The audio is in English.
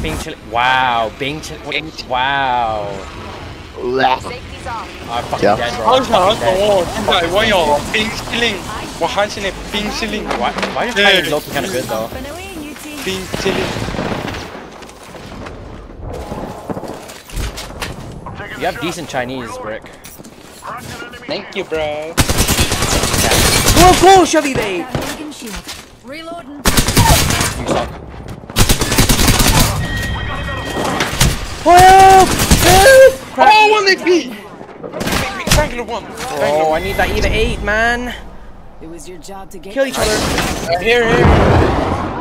Being chilly. Wow. Being chilly. Wow. Safety's off. I'm fucking dead, bro. 好爽！现在我有冰淇淋，我喊起来冰淇淋。 Why are your Chinese looking kind of good though? 冰淇淋。 You have decent Chinese, Brick. Thank you, bro. Go, Chevy bait! Reloading. You suck. Help! Help! Crap. Oh, one HP! Triangular one. Oh, I need that eva8, man. It was your job to get Kill each other. Here.